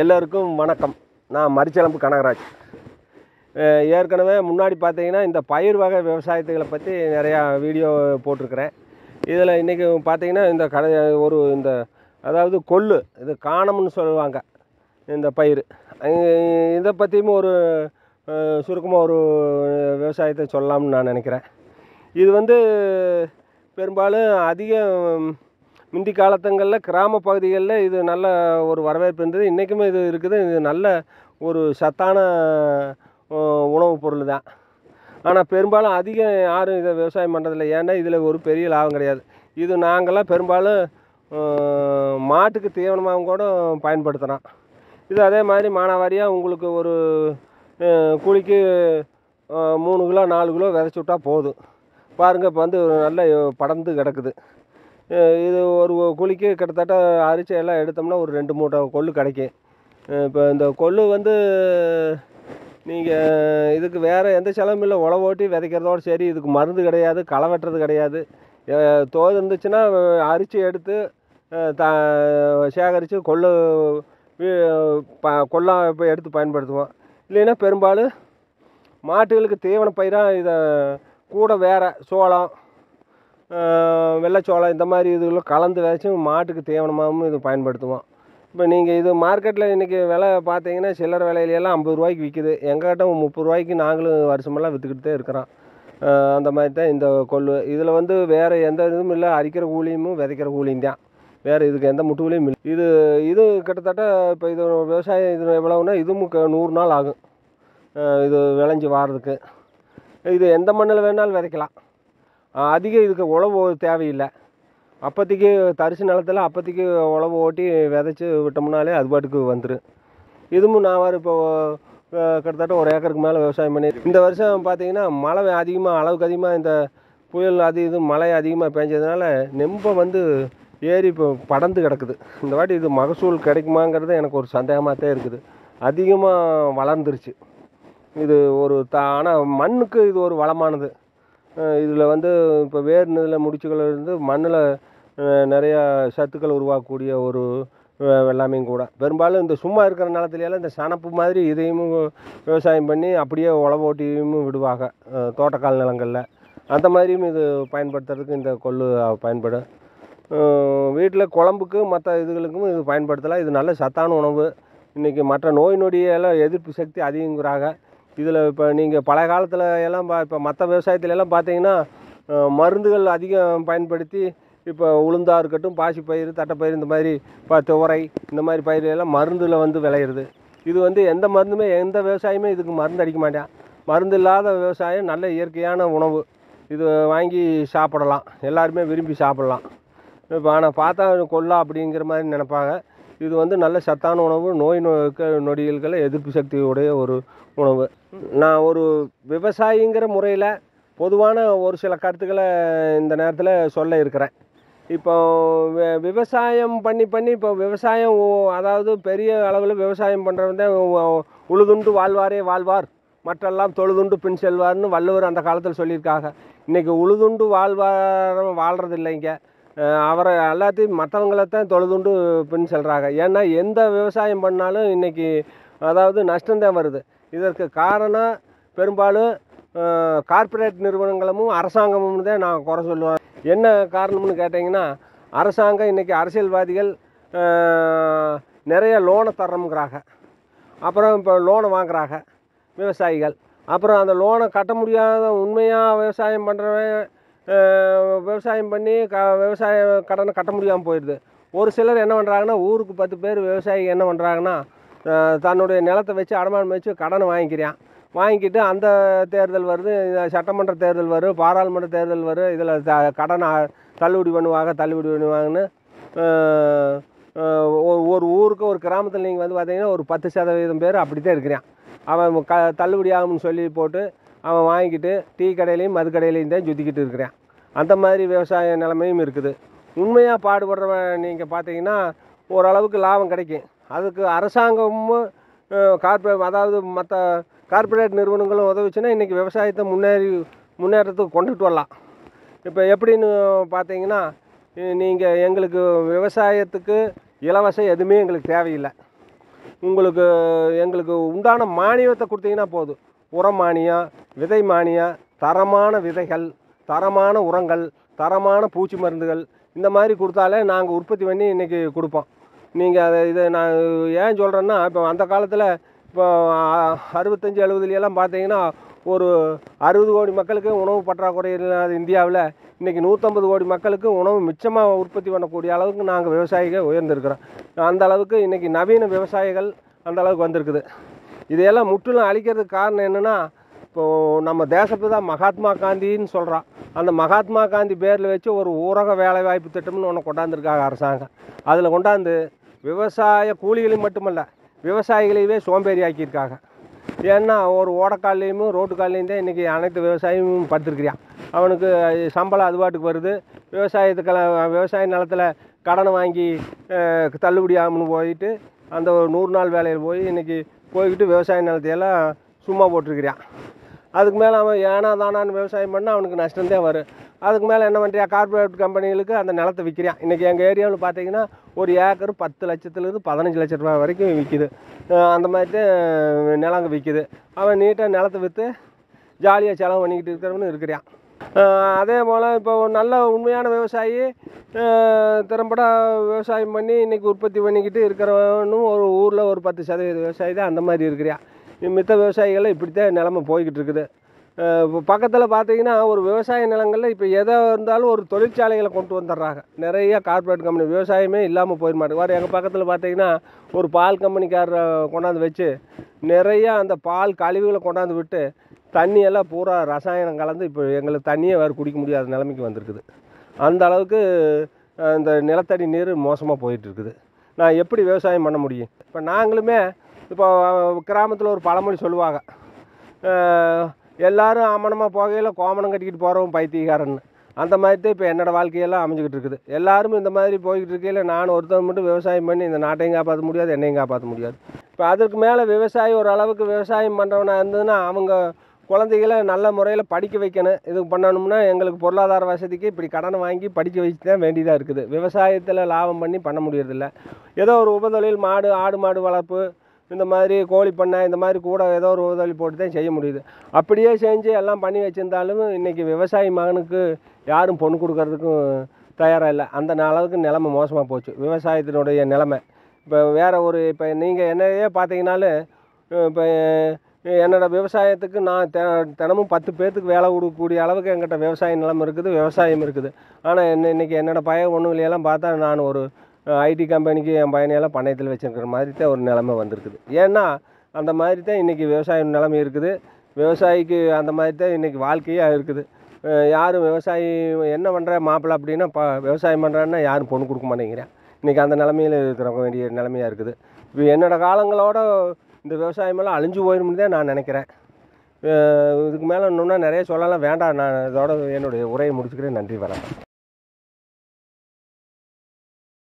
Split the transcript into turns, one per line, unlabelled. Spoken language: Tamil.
எல்லோருக்கும் வணக்கம். நான் மரிச்சலம்பு கனகராஜ். ஏற்கனவே முன்னாடி பார்த்தீங்கன்னா இந்த பயிர் வகை விவசாயத்துகளை பற்றி நிறையா வீடியோ போட்டிருக்கிறேன். இதில் இன்றைக்கி பார்த்தீங்கன்னா இந்த அதாவது கொள்ளு, இது காணம்னு சொல்லுவாங்க இந்த பயிர். இதை பற்றியும் சுருக்கமாக ஒரு விவசாயத்தை சொல்லலாம்னு நான் நினைக்கிறேன். இது பெரும்பாலும் முந்தி காலத்துங்களில் கிராம பகுதிகளில் இது நல்ல ஒரு வரவேற்பு இருந்தது. இன்றைக்குமே இது இருக்குது. இது நல்ல ஒரு சத்தான உணவுப் பொருள் தான். ஆனால் பெரும்பாலும் அதிகம் யாரும் இதை விவசாயம் பண்ணுறதில்ல. ஏன்னா இதில் ஒரு பெரிய லாபம் கிடையாது. இது நாங்கள்லாம் பெரும்பாலும் மாட்டுக்கு தீவனமாகவும் கூட பயன்படுத்துகிறோம். இது அதே மாதிரி மானாவாரியாக உங்களுக்கு ஒரு கூலிக்கு 3 கிலோ 4 கிலோ விதைச்சி விட்டால் போதும். பாருங்கள், இப்போ நல்ல படர்ந்து கிடக்குது. இது ஒரு குழிக்கு கிட்டத்தட்ட அரிசி எல்லாம் எடுத்தோம்னா ஒரு 2 மூட்டை கொள்ளு கிடைக்கும். இப்போ இந்த கொள்ளு நீங்கள் இதுக்கு வேறு எந்த செலவும் இல்லை. உழவு ஓட்டி விதைக்கிறதோடு சரி. இதுக்கு மருந்து கிடையாது, களை வெட்டுறது கிடையாது. தோது இருந்துச்சுன்னா அரிசி எடுத்து சேகரித்து கொள்ளா இப்போ எடுத்து பயன்படுத்துவோம். இல்லைன்னா பெரும்பாலும் மாட்டுகளுக்கு தீவன பயிராக இதை கூட வேறு சோளம், வெள்ளைச்சோளம் இந்த மாதிரி இதுகளும் கலந்து விதைச்சி மாட்டுக்கு தீவனமாகவும் இது பயன்படுத்துவோம். இப்போ நீங்கள் இது மார்க்கெட்டில் இன்றைக்கி விலை பார்த்தீங்கன்னா சில்லறை விலையிலெல்லாம் 50 ரூபாய்க்கு விற்கிது. எங்கிட்ட 30 ரூபாய்க்கு நாங்களும் வருஷமெல்லாம் விற்றுக்கிட்டு இருக்கிறோம். அந்த மாதிரி தான் இந்த கொள்ளு. இதில் வேறு எந்த இதுவும் இல்லை. அரிக்கிற கூலியும் விதைக்கிற கூலியும் தான். வேறு இதுக்கு எந்த முட்டுகளையும் இல்லை. இது கிட்டத்தட்ட இப்போ இது விவசாயம் இது எவ்வளவுன்னா இதுவும் 100 நாள் ஆகும் இது விளைஞ்சி வாரதுக்கு. இது எந்த மண்ணில் வேணாலும் விதைக்கலாம். அதிகம் இதுக்கு உழவு தேவையில்லை. அப்போதைக்கு தரிசு நிலத்தில் அப்போதைக்கு உழவு ஓட்டி விதைச்சி விட்டோம்னாலே அது பாட்டுக்கு வந்துடும். இதுவும் நான் இப்போ கிட்டத்தட்ட 1 ஏக்கருக்கு மேலே விவசாயம் பண்ணி இந்த வருஷம் பார்த்தீங்கன்னா மழை அளவுக்கு அதிகமாக இந்த புயல் இது மழை அதிகமாக பெஞ்சதுனால நெம்ப ஏறி இப்போ படர்ந்து கிடக்குது. இந்த வாட்டி இது மகசூல் கிடைக்குமாங்கிறது எனக்கு ஒரு சந்தேகமாக தான் இருக்குது. அதிகமாக வளர்ந்துருச்சு இது. ஆனால் மண்ணுக்கு இது ஒரு வளமானது. இதில் இப்போ வேர்நில முடிச்சுகள் மண்ணில் நிறையா சத்துக்கள் உருவாக்கக்கூடிய ஒரு வெள்ளாமையும் கூட. பெரும்பாலும் இந்த சும்மா இருக்கிற நிலத்துலையெல்லாம் இந்த சணப்பு மாதிரி இதையும் விவசாயம் பண்ணி அப்படியே உழவு ஓட்டியும் விடுவாங்க தோட்டக்கால் நிலங்களில். அந்த மாதிரியும் இது பயன்படுத்துறதுக்கு இந்த கொள்ளு பயன்படும். வீட்டில் குழம்புக்கு மற்ற இதுகளுக்கும் இது பயன்படுத்தலாம். இது நல்ல சத்தான உணவு. இன்றைக்கி மற்ற நோய் நொடியெல்லாம் எதிர்ப்பு சக்தி அதிகங்கிறாங்க. இதில் இப்போ நீங்கள் பழைய காலத்தில் எல்லாம் இப்போ மற்ற விவசாயத்துலலாம் பார்த்தீங்கன்னா மருந்துகள் அதிகம் பயன்படுத்தி இப்போ உளுந்தாக இருக்கட்டும், பாசிப்பயிறு, தட்டைப்பயிறு, இந்த மாதிரி துவரை இந்த மாதிரி பயிரெல்லாம் மருந்தில் விளையிறது. இது எந்த மருந்துமே எந்த விவசாயமே இதுக்கு மருந்து அடிக்க மாட்டேன். மருந்து இல்லாத விவசாயம் நல்ல இயற்கையான உணவு. இது வாங்கி சாப்பிடலாம், எல்லாருமே விரும்பி சாப்பிட்லாம். இப்போ ஆனால் பார்த்தா கொள்ளா அப்படிங்கிற மாதிரி நினைப்பாங்க. இது நல்ல சத்தான உணவு. நோய் நொடிகளை எதிர்ப்பு சக்தி உடைய ஒரு உணவு. நான் ஒரு விவசாயிங்கிற முறையில் பொதுவான ஒரு சில கருத்துக்களை இந்த நேரத்தில் சொல்ல இருக்கிறேன். இப்போ விவசாயம் பண்ணி இப்போ விவசாயம் அதாவது பெரிய அளவில் விவசாயம் பண்ணுறவங்க உழுதுண்டு வாழ்வாரே வாழ்வார், மற்றெல்லாம் தொழுதுண்டு பின் செல்வார்னு வள்ளுவர் அந்த காலத்தில் சொல்லியிருக்காங்க. இன்றைக்கி உழுதுண்டு வாழ்கிறது இல்லைங்க. அவரை எல்லாத்தையும் மற்றவங்களைத்தான் தொழுதுண்டு பின் செல்கிறாங்க. ஏன்னா எந்த விவசாயம் பண்ணாலும் இன்றைக்கி அதாவது நஷ்டம்தான் வருது. இதற்கு காரணம் பெரும்பாலும் கார்ப்பரேட் நிறுவனங்களும் அரசாங்கமும் தான் நான் குறை சொல்லுவேன். என்ன காரணம்னு கேட்டிங்கன்னா, அரசாங்கம் இன்றைக்கி அரசியல்வாதிகள் நிறைய லோனை தர்றோம்ங்கிறாங்க. அப்புறம் இப்போ லோனை வாங்குறாங்க விவசாயிகள். அப்புறம் அந்த லோனை கட்ட முடியாத உண்மையாக விவசாயம் பண்ணுறவன் விவசாயம் பண்ணி விவசாய கடனை கட்ட முடியாமல் போயிடுது. ஒரு சிலர் என்ன பண்ணுறாங்கன்னா, ஊருக்கு 10 பேர் விவசாயிகள் என்ன பண்ணுறாங்கன்னா, தன்னுடைய நிலத்தை வச்சு அடமானம் வச்சு கடனை வாங்கிக்கிட்டு அந்த தேர்தல் வருது, சட்டமன்ற தேர்தல் வரும், பாராளுமன்ற தேர்தல் வரும், இதில் கடனை தள்ளுபடி பண்ணுவாங்கன்னு ஒரு ஊருக்கு ஒரு கிராமத்தில் நீங்கள் பார்த்தீங்கன்னா ஒரு 10% பேர் அப்படி தான் இருக்கிறான். அவன் தள்ளுபடி ஆகும்னு சொல்லி போட்டு அவன் வாங்கிக்கிட்டு டீ கடையிலையும் மது கடையிலையும் தான் சுற்றிக்கிட்டு இருக்கிறான். அந்த மாதிரி விவசாய நிலைமையும் இருக்குது. உண்மையாக பாடுபடுறவன் நீங்கள் பார்த்தீங்கன்னா ஓரளவுக்கு லாபம் கிடைக்கும். அதுக்கு அரசாங்கமும் அதாவது மற்ற கார்ப்பரேட் நிறுவனங்களும் உதவிச்சுன்னா இன்றைக்கி விவசாயத்தை முன்னேற்றத்துக்கு கொண்டுட்டு வரலாம். இப்போ எப்படின்னு பார்த்தீங்கன்னா, நீங்கள் எங்களுக்கு விவசாயத்துக்கு இலவசம் எதுவுமே எங்களுக்கு தேவையில்லை. உங்களுக்கு எங்களுக்கு உண்டான மானியத்தை கொடுத்தீங்கன்னா போதும். உரம் மானியம், விதை மானியம், தரமான விதைகள், தரமான உரங்கள், தரமான பூச்சி மருந்துகள் இந்த மாதிரி கொடுத்தாலே நாங்கள் உற்பத்தி பண்ணி இன்றைக்கி கொடுப்போம். நீங்கள் இதை நான் ஏன் சொல்கிறேன்னா, இப்போ அந்த காலத்தில் இப்போ 65, 70 பார்த்தீங்கன்னா ஒரு 60 கோடி மக்களுக்கு உணவு பற்றாக்குறை இல்லாத இந்தியாவில் இன்றைக்கி 150 கோடி மக்களுக்கு உணவு மிச்சமாக உற்பத்தி பண்ணக்கூடிய அளவுக்கு நாங்கள் விவசாயிகள் உயர்ந்திருக்கிறோம். அந்த அளவுக்கு இன்றைக்கி நவீன விவசாயிகள் அந்த அளவுக்கு வந்திருக்குது. இதையெல்லாம் முற்றிலும் அழிக்கிறதுக்கு காரணம் என்னென்னா, இப்போது நம்ம தேசப்பிதா மகாத்மா காந்தின்னு சொல்கிறோம். அந்த மகாத்மா காந்தி பேரில் வச்சு ஒரு ஊரக வேலைவாய்ப்பு திட்டம்னு ஒன்று கொண்டாந்துருக்காங்க அரசாங்கம். அதில் கொண்டாந்து விவசாய கூலிகளையும் மட்டுமல்ல, விவசாயிகளையே சோம்பேறி ஆக்கியிருக்காங்க. ஏன்னா ஒரு ஓடக்கால்லையும் ரோட்டு கால்லையும் தான் இன்றைக்கி அனைத்து விவசாயியும் படுத்துருக்கிறான். அவனுக்கு சம்பளம் அது பாட்டுக்கு வருது. விவசாய நிலத்தில் கடனை வாங்கி தள்ளுபடி ஆகும்னு போயிட்டு அந்த ஒரு 100 நாள் வேலையில் போய் இன்றைக்கி போய்கிட்டு விவசாய நிலத்தையெல்லாம் சும்மா போட்டிருக்கிறான். அதுக்கு மேலே அவன் ஏனா தானான்னு விவசாயம் பண்ணால் அவனுக்கு நஷ்டம்தான் வரும். அதுக்கு மேலே என்ன பண்ணுறியா, கார்பரேட் கம்பெனிகளுக்கு அந்த நிலத்தை விற்கிறான். இன்றைக்கி எங்கள் ஏரியாவில் பார்த்தீங்கன்னா ஒரு ஏக்கர் 10 லட்சத்துலேருந்து 15 லட்ச ரூபா வரைக்கும் விற்கிது. அந்த மாதிரி தான் நிலங்க விற்கிது. அவன் நீட்டாக நிலத்தை விற்று ஜாலியாக செலவு பண்ணிக்கிட்டு இருக்கிறவனு இருக்கிறான். அதே போல் இப்போ நல்ல உண்மையான விவசாயி திறம்பட விவசாயம் பண்ணி இன்றைக்கி உற்பத்தி பண்ணிக்கிட்டு இருக்கிறவனும் ஒரு ஊரில் ஒரு 10% விவசாயி தான் அந்த மாதிரி இருக்கிறான். மித்த விவசாயிகள் இப்படித்தான் நிலமை போய்கிட்டு இருக்குது. இப்போ பக்கத்தில் பார்த்தீங்கன்னா ஒரு விவசாய நிலங்களில் இப்போ எதை இருந்தாலும் ஒரு தொழிற்சாலைகளை கொண்டு வந்துடுறாங்க. நிறைய கார்பரேட் கம்பெனி விவசாயமே இல்லாமல் போயிட மாட்டேங்குது. எங்கள் பக்கத்தில் பார்த்தீங்கன்னா ஒரு பால் கம்பெனிக்காரரை கொண்டாந்து வச்சு நிறையா அந்த பால் கழிவுகளை கொண்டாந்து விட்டு தண்ணியெல்லாம் பூரா ரசாயனம் கலந்து இப்போ எங்களுக்கு தண்ணியே வேறு குடிக்க முடியாத நிலைமைக்கு வந்திருக்குது. அந்த அளவுக்கு இந்த நிலத்தடி நீர் மோசமாக போயிட்டுருக்குது. நான் எப்படி விவசாயம் பண்ண முடியும்? இப்போ நாங்களுமே இப்போ கிராமத்தில் ஒரு பழமொழி சொல்லுவாங்க, எல்லோரும் அமனமாக போகையில் கோமணம் கட்டிக்கிட்டு போகிறவன் பைத்தியக்காரன்னு. அந்த மாதிரி தான் இப்போ என்னோடய வாழ்க்கையெல்லாம் அமைஞ்சிக்கிட்டு இருக்குது. எல்லோரும் இந்த மாதிரி போய்கிட்டு இருக்கையில் நான் ஒருத்தன் மட்டும் விவசாயம் பண்ணி இந்த நாட்டையும் காப்பாற்ற முடியாது, என்னையும் காப்பாற்ற முடியாது. இப்போ அதற்கு மேலே விவசாயி ஒரு அளவுக்கு விவசாயம் பண்ணுறவனாக இருந்ததுன்னா அவங்க குழந்தைகளை நல்ல முறையில் படிக்க வைக்கணும். இதுக்கு பண்ணணும்னா எங்களுக்கு பொருளாதார வசதிக்கு இப்படி கடனை வாங்கி படிக்க வச்சு தான் வேண்டியதாக இருக்குது. விவசாயத்தில் லாபம் பண்ணி பண்ண முடியறதில்ல. ஏதோ ஒரு உபதொழில் ஆடு மாடு வளர்ப்பு, இந்த மாதிரி கோழி பண்ணை, இந்த மாதிரி கூட ஏதோ ஒரு உதவி போட்டு தான் செய்ய முடியுது. அப்படியே செஞ்சு எல்லாம் பண்ணி வச்சுருந்தாலும் இன்றைக்கி விவசாயி மகனுக்கு யாரும் பொண்ணு கொடுக்கறதுக்கும் தயாராக இல்லை. அந்த அளவுக்கு நிலைமை மோசமாக போச்சு விவசாயத்தினுடைய நிலைமை. இப்போ இப்போ நீங்கள் என்னையே பார்த்தீங்கன்னாலும் இப்போ என்னோடய விவசாயத்துக்கு நான் தினமும் 10 பேர்த்துக்கு வேலை கொடுக்கக்கூடிய அளவுக்கு என்கிட்ட விவசாய நிலம் இருக்குது, விவசாயம் இருக்குது. ஆனால் இன்றைக்கி என்னோடய பையன் ஒன்றுலையெல்லாம் பார்த்தா நான் ஒரு ஐடி கம்பெனிக்கு என் பையனையெல்லாம் பண்ணையத்தில் வச்சுருக்கிற மாதிரி தான் ஒரு நிலைமை வந்திருக்குது. ஏன்னா அந்த மாதிரி தான் இன்றைக்கி விவசாய நிலைமை இருக்குது. விவசாயிக்கு அந்த மாதிரி தான் இன்றைக்கி வாழ்க்கையாக இருக்குது. யாரும் விவசாயி என்ன பண்ணுற மாப்பிள்ளை அப்படின்னா விவசாயம் பண்ணுறான்னா யாரும் பொண்ணு கொடுக்க மாட்டேங்கிறேன். இன்றைக்கி அந்த நிலமையில் இருக்கிற வேண்டிய நிலைமையாக இருக்குது. இப்போ என்னோடய காலங்களோட இந்த விவசாயமெல்லாம் அழிஞ்சு போயிடும்னு தான் நான் நினைக்கிறேன். இதுக்கு மேலே இன்னும் நிறைய சொல்லலாம், வேண்டாம். நான் இதோட என்னுடைய உரையை முடிச்சுக்கிறேன். நன்றி, வணக்கம்.